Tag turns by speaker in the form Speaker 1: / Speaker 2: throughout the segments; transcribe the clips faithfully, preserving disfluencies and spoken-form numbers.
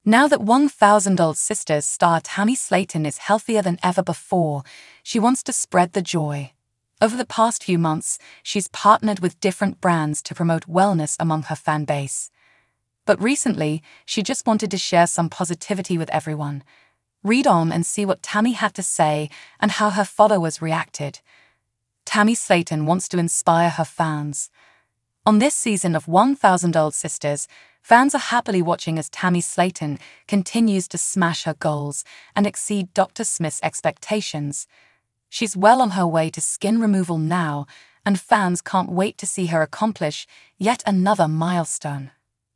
Speaker 1: Now that one thousand Old Sisters star Tammy Slaton is healthier than ever before, she wants to spread the joy. Over the past few months, she's partnered with different brands to promote wellness among her fan base. But recently, she just wanted to share some positivity with everyone. Read on and see what Tammy had to say and how her followers reacted. Tammy Slaton wants to inspire her fans. On this season of one thousand Old Sisters, fans are happily watching as Tammy Slaton continues to smash her goals and exceed Doctor Smith's expectations. She's well on her way to skin removal now, and fans can't wait to see her accomplish yet another milestone.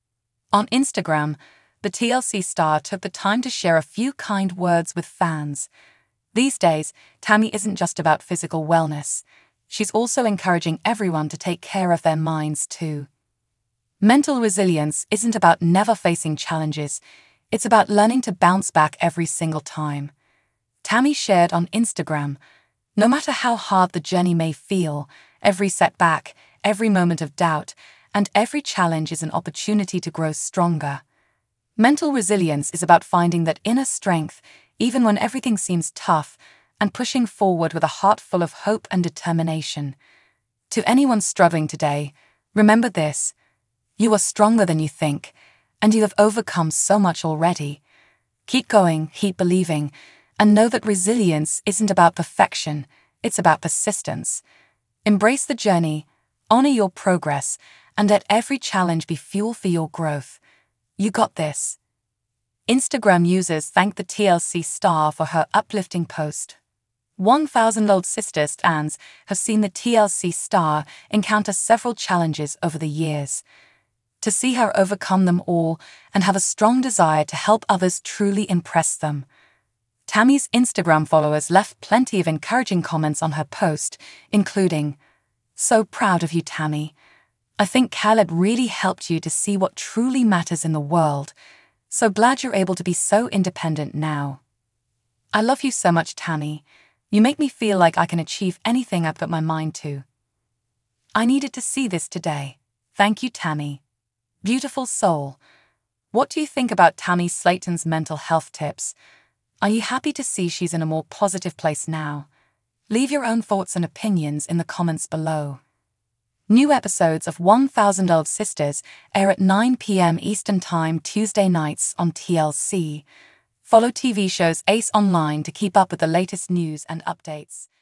Speaker 1: On Instagram, the T L C star took the time to share a few kind words with fans. These days, Tammy isn't just about physical wellness. She's also encouraging everyone to take care of their minds too. Mental resilience isn't about never facing challenges, it's about learning to bounce back every single time. Tammy shared on Instagram, "No matter how hard the journey may feel, every setback, every moment of doubt, and every challenge is an opportunity to grow stronger." Mental resilience is about finding that inner strength, even when everything seems tough, and pushing forward with a heart full of hope and determination. To anyone struggling today, remember this: you are stronger than you think, and you have overcome so much already. Keep going, keep believing, and know that resilience isn't about perfection, it's about persistence. Embrace the journey, honor your progress, and let every challenge be fuel for your growth. You got this. Instagram users thanked the T L C star for her uplifting post. one thousand Old Sisters fans have seen the T L C star encounter several challenges over the years. To see her overcome them all and have a strong desire to help others truly impress them. Tammy's Instagram followers left plenty of encouraging comments on her post, including, "So proud of you, Tammy. I think Khaled really helped you to see what truly matters in the world. So glad you're able to be so independent now. I love you so much, Tammy. You make me feel like I can achieve anything I put my mind to. I needed to see this today. Thank you, Tammy. Beautiful soul." What do you think about Tammy Slaton's mental health tips? Are you happy to see she's in a more positive place now? Leave your own thoughts and opinions in the comments below. New episodes of one thousand Old Sisters air at nine p m Eastern Time Tuesday nights on T L C. Follow T V shows Ace Online to keep up with the latest news and updates.